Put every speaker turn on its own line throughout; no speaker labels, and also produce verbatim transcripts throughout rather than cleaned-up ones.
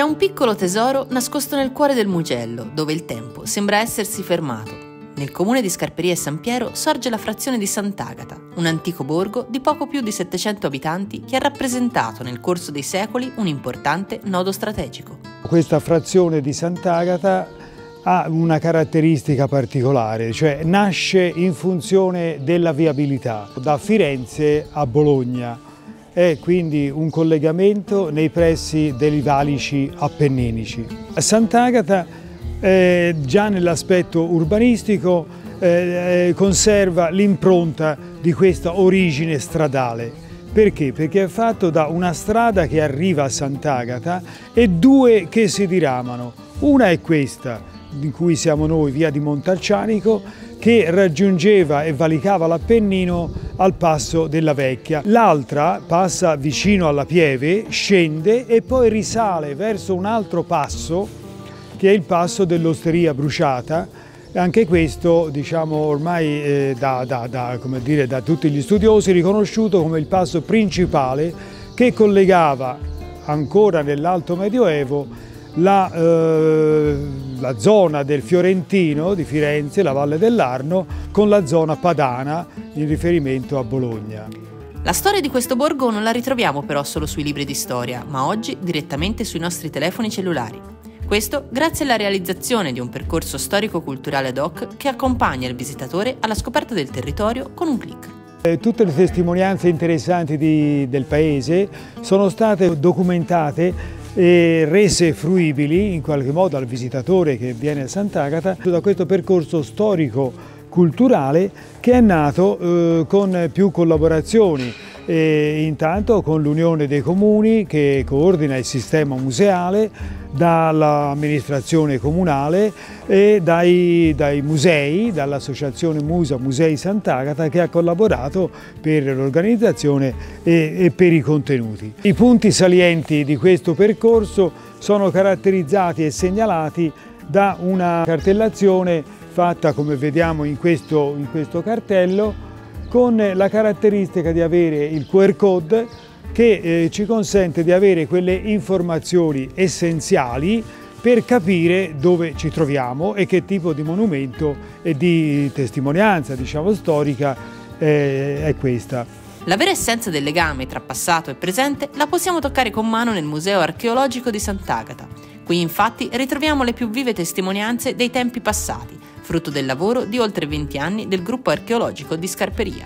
C'è un piccolo tesoro nascosto nel cuore del Mugello, dove il tempo sembra essersi fermato. Nel comune di Scarperia e San Piero sorge la frazione di Sant'Agata, un antico borgo di poco più di settecento abitanti che ha rappresentato nel corso dei secoli un importante nodo strategico.
Questa frazione di Sant'Agata ha una caratteristica particolare, cioè nasce in funzione della viabilità da Firenze a Bologna. È quindi un collegamento nei pressi dei valici appenninici. Sant'Agata eh, già nell'aspetto urbanistico eh, conserva l'impronta di questa origine stradale. Perché? Perché è fatto da una strada che arriva a Sant'Agata e due che si diramano. Una è questa, in cui siamo noi, via di Montalcianico, che raggiungeva e valicava l'Appennino al passo della Vecchia. L'altra passa vicino alla Pieve, scende e poi risale verso un altro passo, che è il passo dell'Osteria Bruciata. Anche questo, diciamo, ormai eh, da, da, da, come dire, da tutti gli studiosi riconosciuto come il passo principale che collegava ancora nell'Alto Medioevo La, eh, la zona del Fiorentino di Firenze, la Valle dell'Arno, con la zona padana in riferimento a Bologna.
La storia di questo borgo non la ritroviamo però solo sui libri di storia, ma oggi direttamente sui nostri telefoni cellulari. Questo grazie alla realizzazione di un percorso storico-culturale ad hoc che accompagna il visitatore alla scoperta del territorio con un clic.
Tutte le testimonianze interessanti di, del paese sono state documentate e rese fruibili in qualche modo al visitatore che viene a Sant'Agata da questo percorso storico-culturale che è nato eh, con più collaborazioni, e intanto con l'Unione dei Comuni che coordina il sistema museale, dall'amministrazione comunale e dai, dai musei, dall'associazione Musa Musei Sant'Agata che ha collaborato per l'organizzazione e, e per i contenuti. I punti salienti di questo percorso sono caratterizzati e segnalati da una cartellazione fatta, come vediamo in questo, in questo cartello, con la caratteristica di avere il Q R code che eh, ci consente di avere quelle informazioni essenziali per capire dove ci troviamo e che tipo di monumento e di testimonianza, diciamo, storica eh, è questa.
La vera essenza del legame tra passato e presente la possiamo toccare con mano nel Museo Archeologico di Sant'Agata. Qui infatti ritroviamo le più vive testimonianze dei tempi passati, frutto del lavoro di oltre venti anni del gruppo archeologico di Scarperia.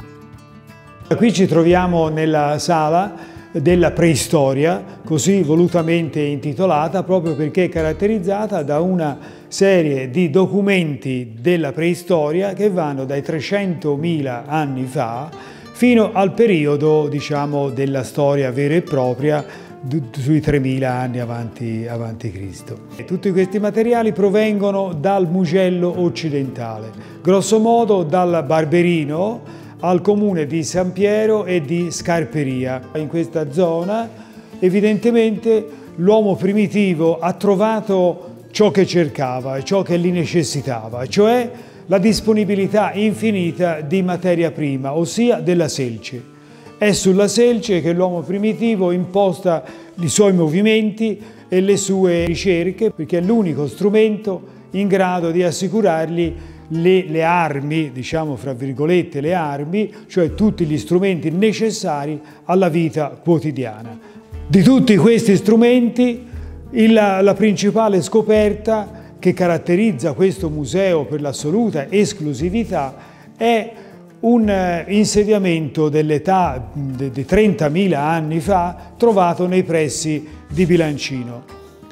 Qui ci troviamo nella sala della preistoria, così volutamente intitolata proprio perché è caratterizzata da una serie di documenti della preistoria che vanno dai trecentomila anni fa fino al periodo, diciamo, della storia vera e propria, sui tremila anni avanti, avanti Cristo. E tutti questi materiali provengono dal Mugello occidentale, grosso modo dal Barberino al comune di San Piero e di Scarperia. In questa zona evidentemente l'uomo primitivo ha trovato ciò che cercava e ciò che li necessitava, cioè la disponibilità infinita di materia prima, ossia della selce. È sulla selce che l'uomo primitivo imposta i suoi movimenti e le sue ricerche, perché è l'unico strumento in grado di assicurargli le, le armi, diciamo fra virgolette le armi, cioè tutti gli strumenti necessari alla vita quotidiana. Di tutti questi strumenti, il, la principale scoperta che caratterizza questo museo per l'assoluta esclusività è un insediamento dell'età di trentamila anni fa trovato nei pressi di Bilancino.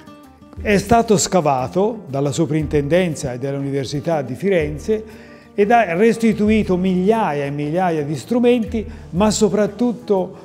È stato scavato dalla soprintendenza e dall'Università di Firenze ed ha restituito migliaia e migliaia di strumenti, ma soprattutto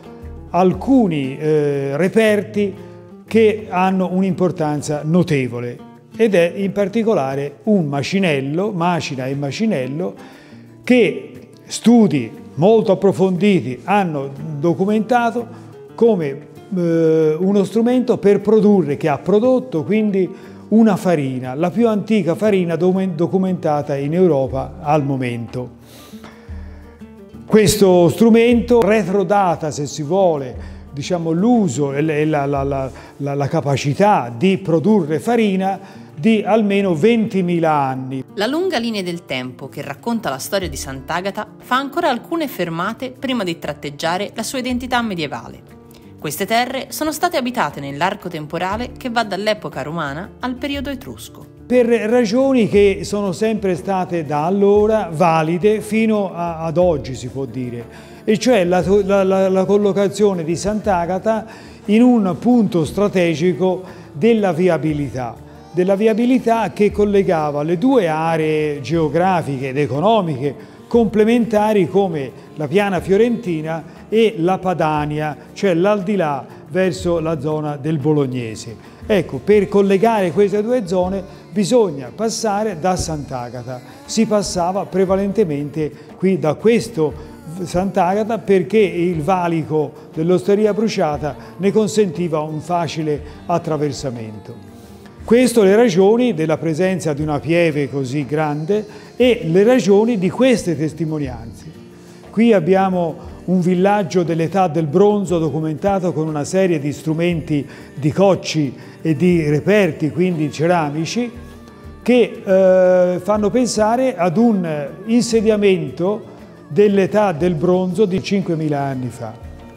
alcuni eh, reperti che hanno un'importanza notevole, ed è in particolare un macinello, macina e macinello, che studi molto approfonditi hanno documentato come eh, uno strumento per produrre, che ha prodotto quindi una farina, la più antica farina documentata in Europa al momento. Questo strumento retrodata, se si vuole, diciamo, l'uso e la, la, la, la, la capacità di produrre farina di almeno ventimila anni.
La lunga linea del tempo che racconta la storia di Sant'Agata fa ancora alcune fermate prima di tratteggiare la sua identità medievale. Queste terre sono state abitate nell'arco temporale che va dall'epoca romana al periodo etrusco.
Per ragioni che sono sempre state da allora valide fino a, ad oggi, si può dire, e cioè la, la, la collocazione di Sant'Agata in un punto strategico della viabilità, della viabilità che collegava le due aree geografiche ed economiche complementari come la piana fiorentina e la Padania, cioè l'aldilà verso la zona del Bolognese. Ecco, per collegare queste due zone bisogna passare da Sant'Agata. Si passava prevalentemente qui da questo Sant'Agata perché il valico dell'Osteria Bruciata ne consentiva un facile attraversamento. Queste le ragioni della presenza di una pieve così grande e le ragioni di queste testimonianze. Qui abbiamo un villaggio dell'età del bronzo documentato con una serie di strumenti di cocci e di reperti, quindi ceramici, che eh, fanno pensare ad un insediamento dell'età del bronzo di cinquemila anni fa.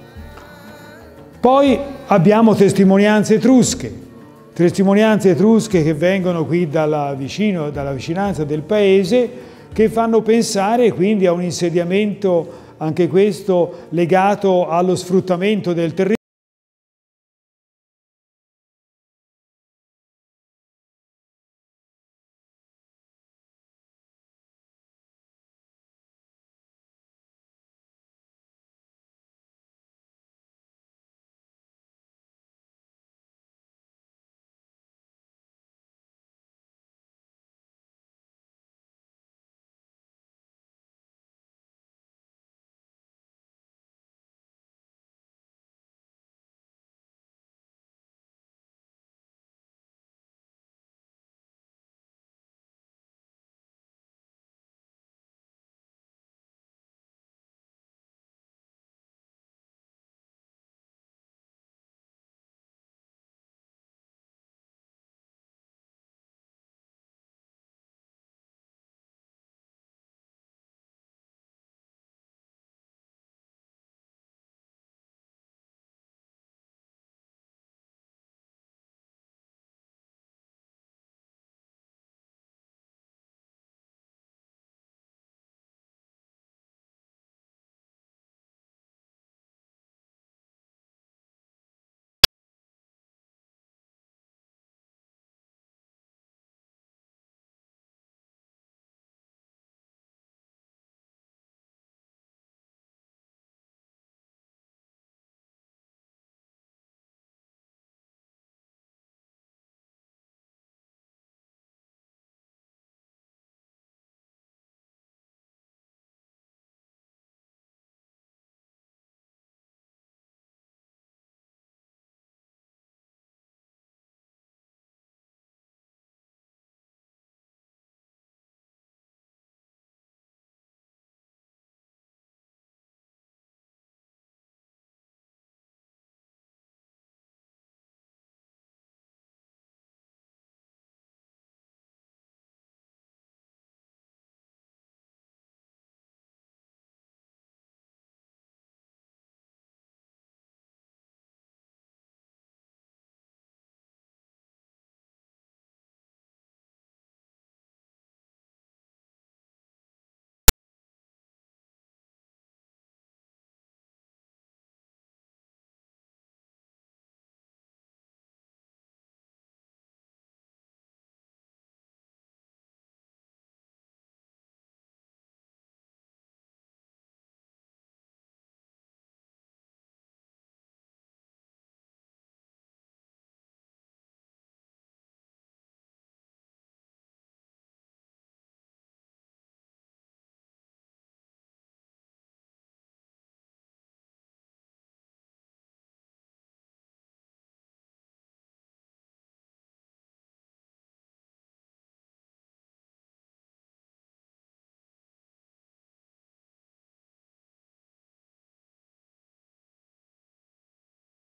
Poi abbiamo testimonianze etrusche, testimonianze etrusche che vengono qui dalla, vicino, dalla vicinanza del paese, che fanno pensare quindi a un insediamento, anche questo legato allo sfruttamento del territorio.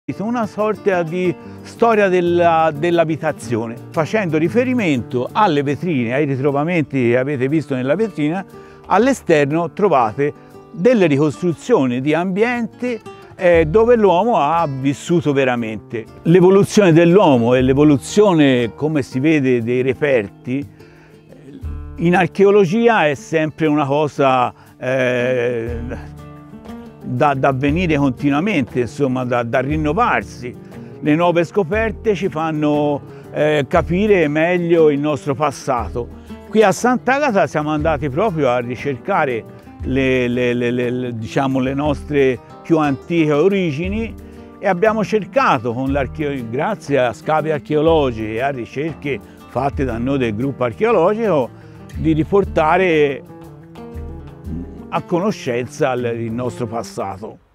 Una sorta di storia dell'abitazione, facendo riferimento alle vetrine, ai ritrovamenti che avete visto nella vetrina. All'esterno trovate delle ricostruzioni di ambienti eh, dove l'uomo ha vissuto veramente. L'evoluzione dell'uomo e l'evoluzione, come si vede, dei reperti, in archeologia è sempre una cosa eh, da, da avvenire continuamente, insomma, da, da rinnovarsi. Le nuove scoperte ci fanno eh, capire meglio il nostro passato. Qui a Sant'Agata siamo andati proprio a ricercare le, le, le, le, diciamo, le nostre più antiche origini e abbiamo cercato, con grazie a scavi archeologici e a ricerche fatte da noi del gruppo archeologico, di riportare a conoscenza il nostro passato.